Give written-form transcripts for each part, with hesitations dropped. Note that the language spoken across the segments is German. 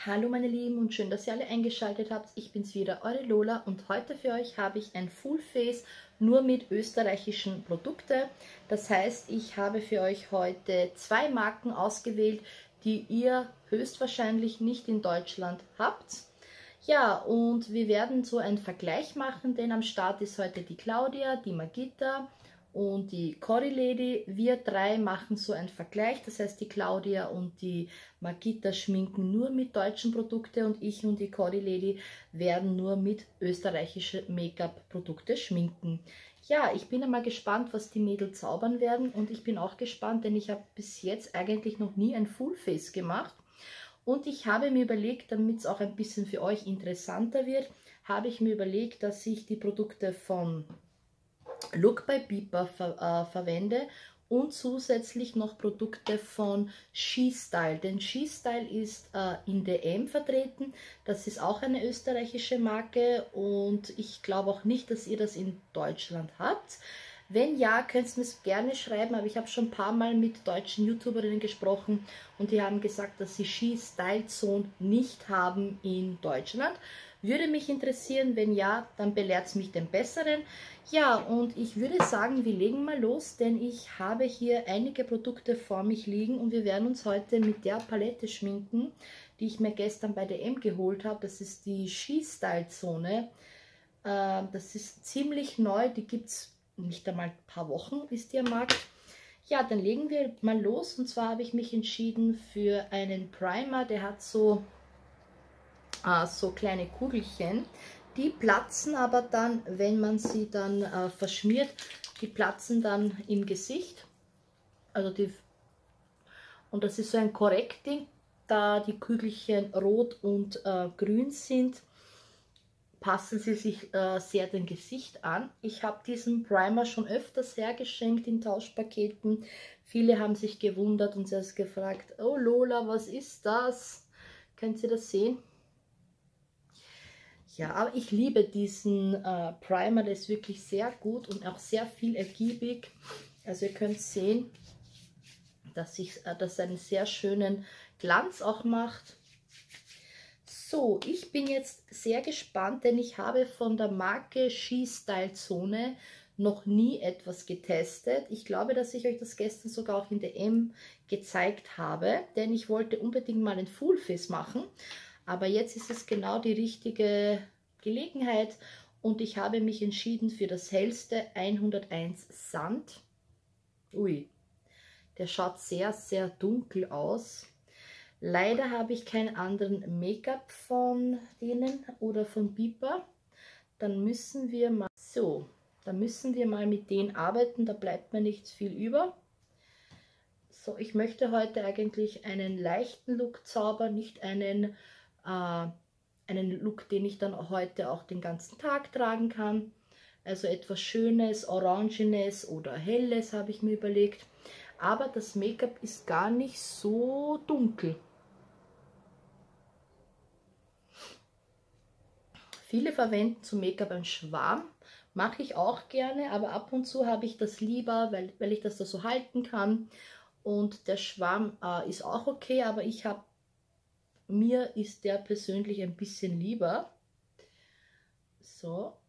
Hallo meine Lieben und schön, dass ihr alle eingeschaltet habt. Ich bin's wieder, eure Lola, und heute für euch habe ich ein Full Face nur mit österreichischen Produkten. Das heißt, ich habe für euch heute zwei Marken ausgewählt, die ihr höchstwahrscheinlich nicht in Deutschland habt. Ja, und wir werden so einen Vergleich machen, denn am Start ist heute die Claudia, die Magitta und die Cory Lady. Wir drei machen so einen Vergleich, das heißt die Claudia und die Magitta schminken nur mit deutschen Produkten und ich und die Cory Lady werden nur mit österreichischen Make-up-Produkte schminken. Ja, ich bin einmal gespannt, was die Mädels zaubern werden, und ich bin auch gespannt, denn ich habe bis jetzt eigentlich noch nie ein Full Face gemacht. Und ich habe mir überlegt, damit es auch ein bisschen für euch interessanter wird, habe ich mir überlegt, dass ich die Produkte von Look by Beeper verwende und zusätzlich noch Produkte von SheStyle. Denn SheStyle ist in DM vertreten. Das ist auch eine österreichische Marke und ich glaube auch nicht, dass ihr das in Deutschland habt. Wenn ja, könnt ihr mir es gerne schreiben, aber ich habe schon ein paar Mal mit deutschen YouTuberinnen gesprochen und die haben gesagt, dass sie SheStyle Zone nicht haben in Deutschland. Würde mich interessieren, wenn ja, dann belehrt es mich den Besseren. Ja, und ich würde sagen, wir legen mal los, denn ich habe hier einige Produkte vor mich liegen und wir werden uns heute mit der Palette schminken, die ich mir gestern bei DM geholt habe. Das ist die SheStyle Zone. Das ist ziemlich neu, die gibt es nicht einmal ein paar Wochen, ist die am Markt. Ja, dann legen wir mal los, und zwar habe ich mich entschieden für einen Primer, der hat so kleine Kugelchen, die platzen aber dann, wenn man sie dann verschmiert, die platzen dann im Gesicht. Also und das ist so ein Correcting, da die Kügelchen rot und grün sind, passen sie sich sehr dem Gesicht an. Ich habe diesen Primer schon öfters hergeschenkt in Tauschpaketen. Viele haben sich gewundert und selbst gefragt, oh Lola, was ist das? Könnt ihr das sehen? Ja, aber ich liebe diesen Primer, der ist wirklich sehr gut und auch sehr viel ergiebig. Also ihr könnt sehen, dass das einen sehr schönen Glanz auch macht. So, ich bin jetzt sehr gespannt, denn ich habe von der Marke SheStyle Zone noch nie etwas getestet. Ich glaube, dass ich euch das gestern sogar auch in DM gezeigt habe, denn ich wollte unbedingt mal ein Full Face machen. Aber jetzt ist es genau die richtige Gelegenheit und ich habe mich entschieden für das hellste 101 Sand. Ui, der schaut sehr, sehr dunkel aus. Leider habe ich keinen anderen Make-up von denen oder von Beeper. Dann müssen wir mal mit denen arbeiten, da bleibt mir nichts viel über. So, ich möchte heute eigentlich einen leichten Look zaubern, nicht einen Look, den ich dann heute auch den ganzen Tag tragen kann. Also etwas Schönes, Orangenes oder Helles habe ich mir überlegt. Aber das Make-up ist gar nicht so dunkel. Viele verwenden zum Make-up einen Schwamm, mache ich auch gerne, aber ab und zu habe ich das lieber, weil ich das da so halten kann. Und der Schwamm ist auch okay, aber mir ist der persönlich ein bisschen lieber. So.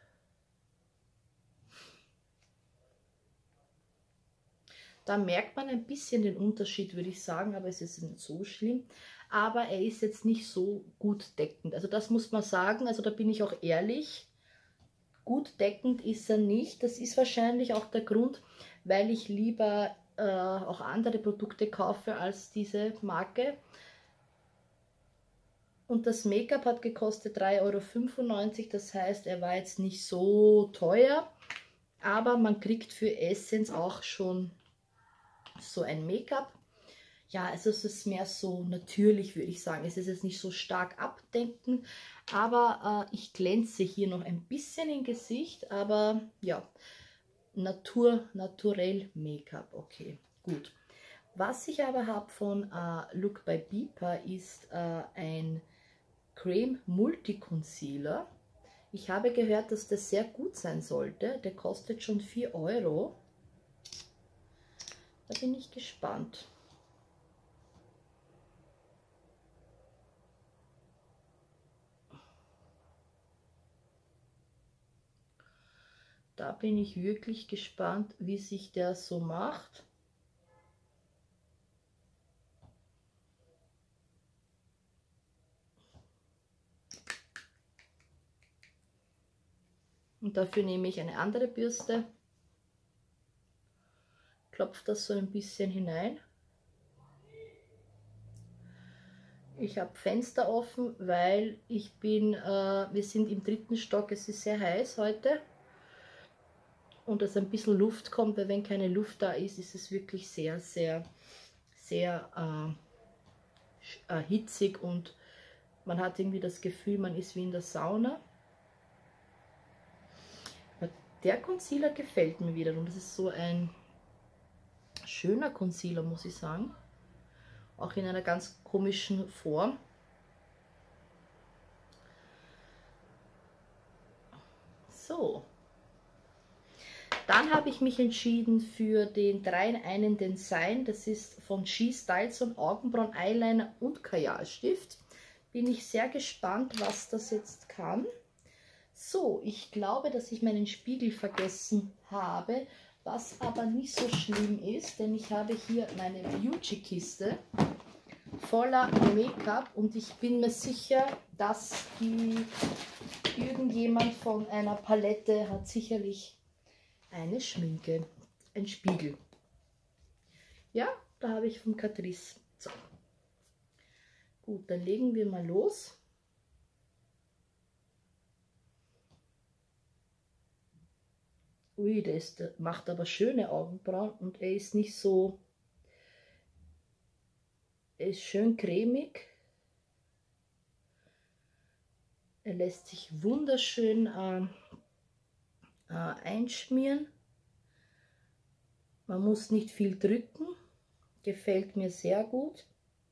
Da merkt man ein bisschen den Unterschied, würde ich sagen, aber es ist nicht so schlimm. Aber er ist jetzt nicht so gut deckend. Also das muss man sagen, also da bin ich auch ehrlich. Gut deckend ist er nicht. Das ist wahrscheinlich auch der Grund, weil ich lieber auch andere Produkte kaufe als diese Marke. Und das Make-up hat gekostet 3,95 €, das heißt, er war jetzt nicht so teuer. Aber man kriegt für Essence auch schon so ein Make-up. Ja, also es ist mehr so natürlich, würde ich sagen. Es ist jetzt nicht so stark abdeckend, aber ich glänze hier noch ein bisschen im Gesicht, aber ja, naturell Make-up, okay, gut. Was ich aber habe von Look by Beeper ist ein Creme Multi Concealer. Ich habe gehört, dass das sehr gut sein sollte. Der kostet schon 4 €. Da bin ich gespannt. Da bin ich wirklich gespannt, wie sich der so macht. Und dafür nehme ich eine andere Bürste, klopfe das so ein bisschen hinein. Ich habe Fenster offen, weil wir sind im 3. Stock, es ist sehr heiß heute. Und dass ein bisschen Luft kommt, weil wenn keine Luft da ist, ist es wirklich sehr, sehr, sehr hitzig und man hat irgendwie das Gefühl, man ist wie in der Sauna. Aber der Concealer gefällt mir wiederum. Das ist so ein schöner Concealer, muss ich sagen. Auch in einer ganz komischen Form. So. Dann habe ich mich entschieden für den 3-in-1 Design. Das ist von She-Styleson Augenbrauen, Eyeliner und Kajalstift. Bin ich sehr gespannt, was das jetzt kann. So, ich glaube, dass ich meinen Spiegel vergessen habe, was aber nicht so schlimm ist, denn ich habe hier meine Beauty-Kiste voller Make-up und ich bin mir sicher, dass irgendjemand von einer Palette hat sicherlich eine Schminke, ein Spiegel. Ja, da habe ich von Catrice. So. Gut, dann legen wir mal los. Ui, der macht aber schöne Augenbrauen und er ist nicht so, er ist schön cremig. Er lässt sich wunderschön einschmieren. Man muss nicht viel drücken, gefällt mir sehr gut.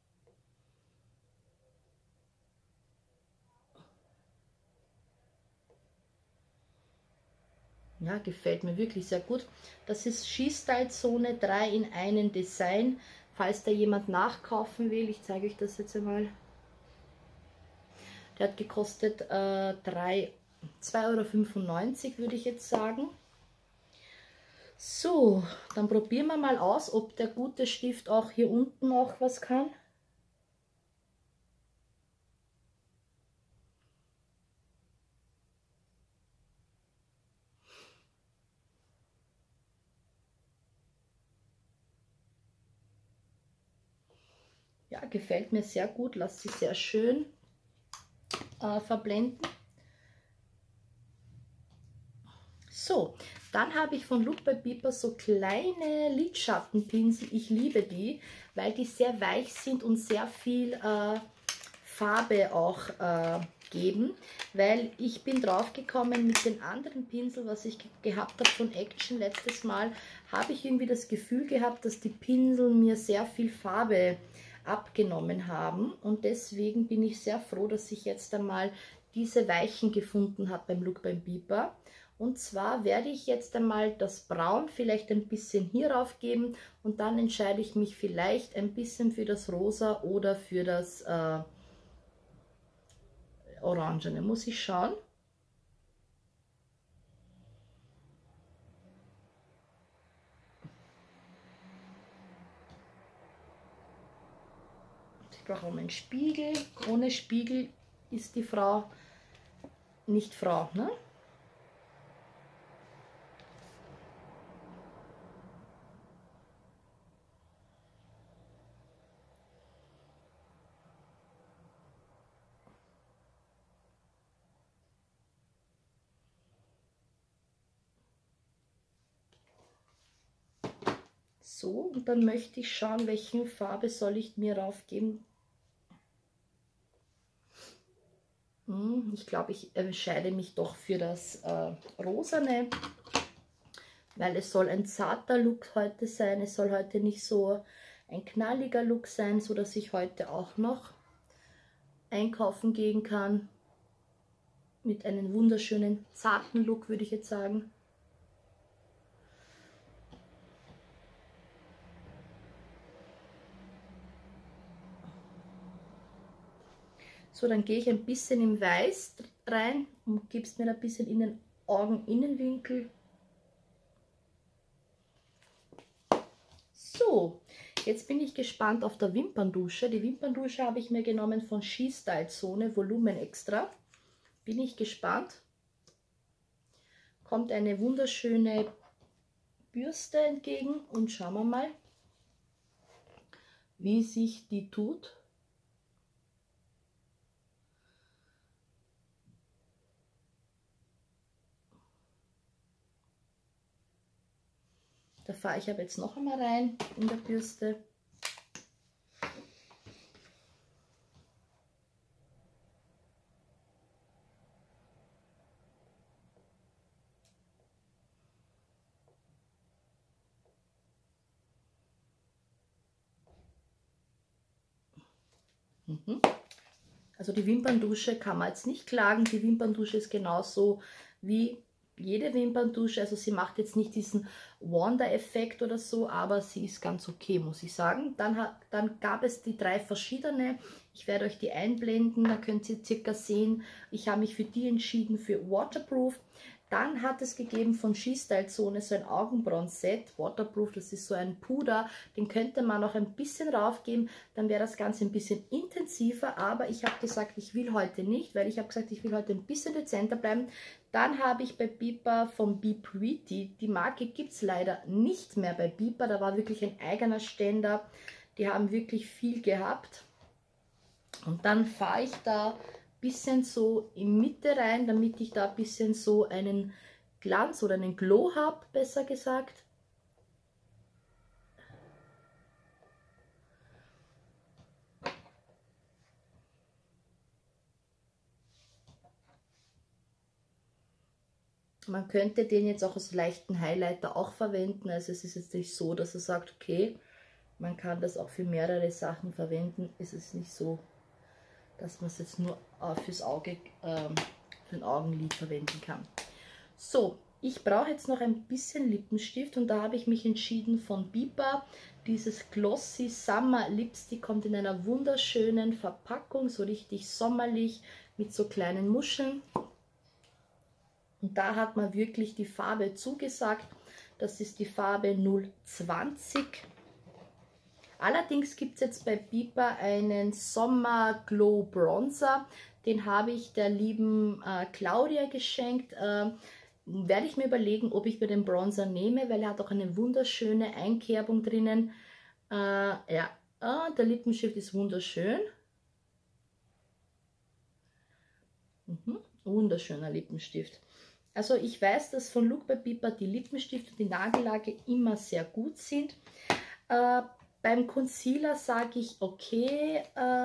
Ja, gefällt mir wirklich sehr gut. Das ist She-Styleson 3-in-1 Design. Falls da jemand nachkaufen will, ich zeige euch das jetzt einmal. Der hat gekostet 2,95 € würde ich jetzt sagen. So, dann probieren wir mal aus, ob der gute Stift auch hier unten auch was kann. Ja, gefällt mir sehr gut, lässt sich sehr schön verblenden. So, dann habe ich von Look by Beeper so kleine Lidschattenpinsel. Ich liebe die, weil die sehr weich sind und sehr viel Farbe auch geben. Weil ich bin drauf gekommen mit den anderen Pinseln, was ich gehabt habe von Action letztes Mal, habe ich irgendwie das Gefühl gehabt, dass die Pinsel mir sehr viel Farbe abgenommen haben. Und deswegen bin ich sehr froh, dass ich jetzt einmal diese weichen gefunden habe beim Look by Beeper. Und zwar werde ich jetzt einmal das Braun vielleicht ein bisschen hierauf geben und dann entscheide ich mich vielleicht ein bisschen für das Rosa oder für das Orangene. Muss ich schauen. Ich brauche auch einen Spiegel. Ohne Spiegel ist die Frau nicht Frau, ne? So, und dann möchte ich schauen, welche Farbe soll ich mir raufgeben. Ich glaube, ich entscheide mich doch für das Rosane, weil es soll ein zarter Look heute sein. Es soll heute nicht so ein knalliger Look sein, so dass ich heute auch noch einkaufen gehen kann. Mit einem wunderschönen zarten Look, würde ich jetzt sagen. So, dann gehe ich ein bisschen im Weiß rein und gebe es mir ein bisschen in den Augeninnenwinkel. So, jetzt bin ich gespannt auf der Wimperndusche. Die Wimperndusche habe ich mir genommen von She-Style Zone Volumen Extra. Bin ich gespannt. Kommt eine wunderschöne Bürste entgegen und schauen wir mal, wie sich die tut. Da fahre ich aber jetzt noch einmal rein in der Bürste. Also die Wimperndusche kann man jetzt nicht klagen. Die Wimperndusche ist genauso wie jede Wimperndusche. Also sie macht jetzt nicht diesen Wonder-Effekt oder so, aber sie ist ganz okay, muss ich sagen. Dann gab es die 3 verschiedene. Ich werde euch die einblenden, da könnt ihr circa sehen. Ich habe mich für die entschieden, für Waterproof. Dann hat es gegeben von She-Style Zone so ein Augenbrauen-Set, Waterproof, das ist so ein Puder, den könnte man noch ein bisschen raufgeben, dann wäre das Ganze ein bisschen intensiver, aber ich habe gesagt, ich will heute nicht, weil ich habe gesagt, ich will heute ein bisschen dezenter bleiben. Dann habe ich bei Beeper von Be Pretty, die Marke gibt es leider nicht mehr bei Beeper, da war wirklich ein eigener Ständer, die haben wirklich viel gehabt. Und dann fahre ich da bisschen so in Mitte rein, damit ich da ein bisschen so einen Glanz oder einen Glow habe, besser gesagt. Man könnte den jetzt auch als leichten Highlighter auch verwenden, also es ist jetzt nicht so, dass er sagt, okay, man kann das auch für mehrere Sachen verwenden, es ist nicht so, dass man es jetzt nur fürs Auge, für ein Augenlid verwenden kann. So, ich brauche jetzt noch ein bisschen Lippenstift und da habe ich mich entschieden von Beeper. Dieses Glossy Summer Lipstick kommt in einer wunderschönen Verpackung, so richtig sommerlich mit so kleinen Muscheln. Und da hat man wirklich die Farbe zugesagt. Das ist die Farbe 020. Allerdings gibt es jetzt bei Beeper einen Sommer Glow Bronzer. Den habe ich der lieben Claudia geschenkt. Werde ich mir überlegen, ob ich mir den Bronzer nehme, weil er hat auch eine wunderschöne Einkerbung drinnen. Ja, der Lippenstift ist wunderschön. Wunderschöner Lippenstift. Also ich weiß, dass von Look by Beeper die Lippenstifte und die Nagellage immer sehr gut sind. Beim Concealer sage ich, okay,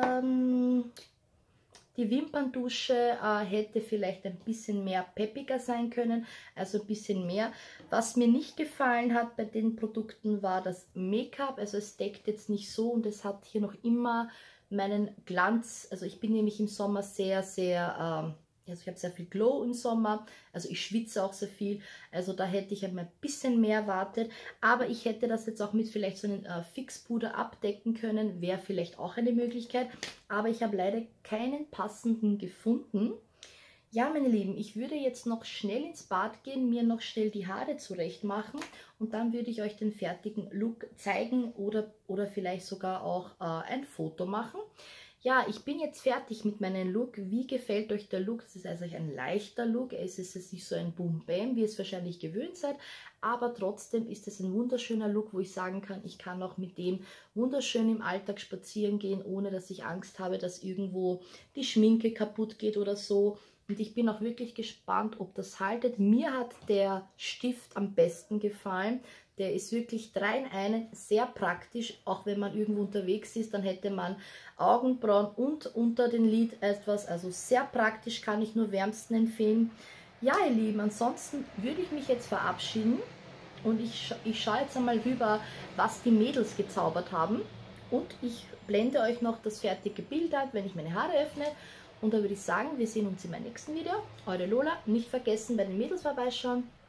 die Wimperndusche hätte vielleicht ein bisschen mehr peppiger sein können, also ein bisschen mehr. Was mir nicht gefallen hat bei den Produkten war das Make-up, also es deckt jetzt nicht so und es hat hier noch immer meinen Glanz. Also ich bin nämlich im Sommer sehr, sehr... Also ich habe sehr viel Glow im Sommer, also ich schwitze auch sehr viel, also da hätte ich ein bisschen mehr erwartet, aber ich hätte das jetzt auch mit vielleicht so einem Fixpuder abdecken können, wäre vielleicht auch eine Möglichkeit, aber ich habe leider keinen passenden gefunden. Ja, meine Lieben, ich würde jetzt noch schnell ins Bad gehen, mir noch schnell die Haare zurecht machen und dann würde ich euch den fertigen Look zeigen oder vielleicht sogar auch ein Foto machen. Ja, ich bin jetzt fertig mit meinem Look. Wie gefällt euch der Look? Es ist also ein leichter Look. Es ist jetzt nicht so ein Boom-Bam, wie ihr es wahrscheinlich gewöhnt seid. Aber trotzdem ist es ein wunderschöner Look, wo ich sagen kann, ich kann auch mit dem wunderschön im Alltag spazieren gehen, ohne dass ich Angst habe, dass irgendwo die Schminke kaputt geht oder so. Und ich bin auch wirklich gespannt, ob das haltet. Mir hat der Stift am besten gefallen. Der ist wirklich 3 in 1, sehr praktisch. Auch wenn man irgendwo unterwegs ist, dann hätte man Augenbrauen und unter den Lid etwas. Also sehr praktisch, kann ich nur wärmsten empfehlen. Ja, ihr Lieben, ansonsten würde ich mich jetzt verabschieden. Und ich schaue jetzt einmal rüber, was die Mädels gezaubert haben. Und ich blende euch noch das fertige Bild ein, wenn ich meine Haare öffne. Und da würde ich sagen, wir sehen uns in meinem nächsten Video. Eure Lola. Nicht vergessen, bei den Mädels vorbeischauen.